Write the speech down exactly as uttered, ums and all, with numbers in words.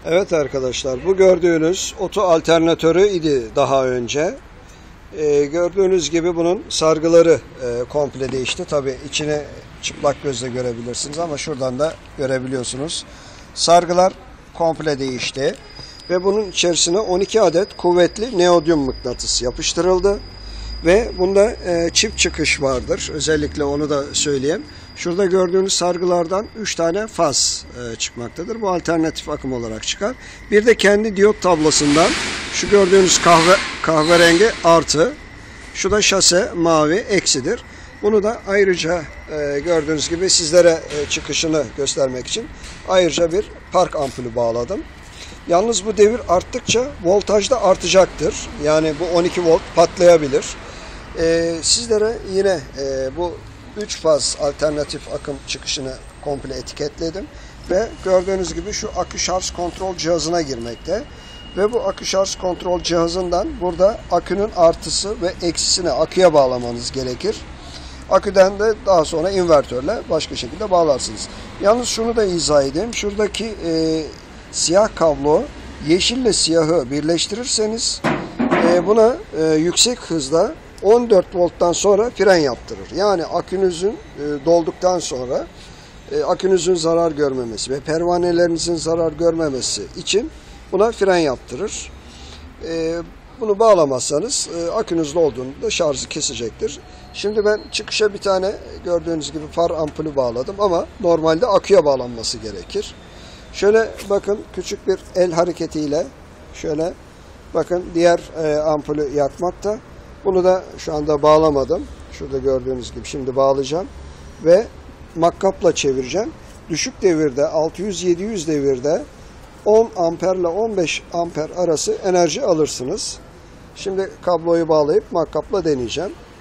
Evet arkadaşlar, bu gördüğünüz oto alternatörü idi daha önce. Ee, gördüğünüz gibi bunun sargıları e, komple değişti. Tabi içini çıplak gözle görebilirsiniz ama şuradan da görebiliyorsunuz. Sargılar komple değişti. Ve bunun içerisine on iki adet kuvvetli neodyum mıknatıs yapıştırıldı. Ve bunda e, çift çıkış vardır. Özellikle onu da söyleyeyim. Şurada gördüğünüz sargılardan üç tane faz e, çıkmaktadır. Bu alternatif akım olarak çıkar. Bir de kendi diyot tablosundan şu gördüğünüz kahve kahverengi artı, şu da şase mavi eksidir. Bunu da ayrıca e, gördüğünüz gibi sizlere e, çıkışını göstermek için ayrıca bir park ampulü bağladım. Yalnız bu devir arttıkça voltaj da artacaktır. Yani bu on iki volt patlayabilir. Ee, sizlere yine e, bu üç faz alternatif akım çıkışını komple etiketledim. Ve gördüğünüz gibi şu akü şarj kontrol cihazına girmekte. Ve bu akü şarj kontrol cihazından burada akünün artısı ve eksisini aküye bağlamanız gerekir. Aküden de daha sonra invertörle başka şekilde bağlarsınız. Yalnız şunu da izah edeyim. Şuradaki e, siyah kablo yeşille siyahı birleştirirseniz e, buna e, yüksek hızda on dört volttan sonra fren yaptırır. Yani akünüzün e, dolduktan sonra e, akünüzün zarar görmemesi ve pervanelerinizin zarar görmemesi için buna fren yaptırır. E, bunu bağlamazsanız e, akünüz dolduğunda şarjı kesecektir. Şimdi ben çıkışa bir tane gördüğünüz gibi far ampulü bağladım ama normalde aküye bağlanması gerekir. Şöyle bakın, küçük bir el hareketiyle şöyle bakın diğer e, ampulü yakmakta. Bunu da şu anda bağlamadım. Şurada gördüğünüz gibi şimdi bağlayacağım ve makkapla çevireceğim. Düşük devirde altı yüz yedi yüz devirde on amper ile on beş amper arası enerji alırsınız. Şimdi kabloyu bağlayıp makkapla deneyeceğim.